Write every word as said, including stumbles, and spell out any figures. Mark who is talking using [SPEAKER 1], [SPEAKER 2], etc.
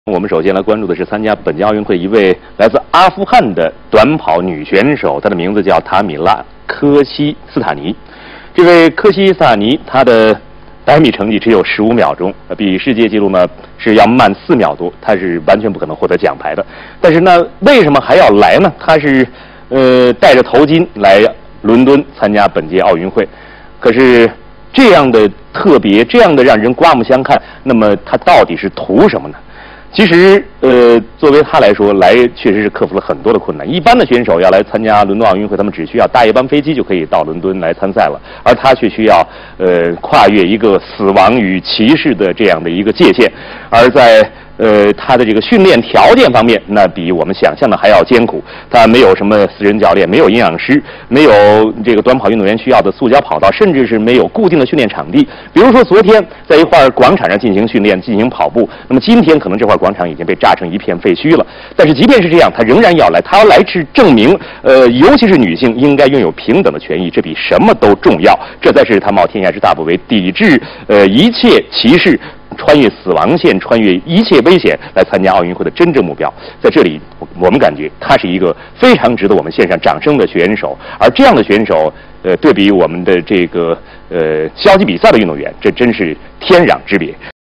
[SPEAKER 1] 我们首先来关注的是参加本届奥运会一位来自阿富汗的短跑女选手，她的名字叫塔米拉·科西斯塔尼。这位科西斯塔尼，她的百米成绩只有十五秒钟，比世界纪录呢是要慢四秒多，她是完全不可能获得奖牌的。但是呢，为什么还要来呢？她是呃戴着头巾来伦敦参加本届奥运会，可是这样的特别，这样的让人刮目相看，那么她到底是图什么呢？其实，呃，作为他来说，来确实是克服了很多的困难。一般的选手要来参加伦敦奥运会，他们只需要搭一班飞机就可以到伦敦来参赛了，而他却需要呃跨越一个死亡与歧视的这样的一个界限。而在呃他的这个训练条件方面，那比我们想象的还要艰苦。他没有什么私人教练，没有营养师，没有这个短跑运动员需要的塑胶跑道，甚至是没有固定的训练场地。比如说昨天在一块广场上进行训练，进行跑步，那么今天可能这块广场已经被炸成一片废墟了。但是即便是这样，他仍然要来，他要来是证明，呃，尤其是女性应该拥有平等的权益，这比什么都重要。这才是他冒天下之大不韪，抵制呃一切歧视，穿越死亡线，穿越一切危险来参加奥运会的真正目标。在这里，我们感觉他是一个非常值得我们献上掌声的选手。而这样的选手，呃，对比我们的这个呃消极比赛的运动员，这真是天壤之别。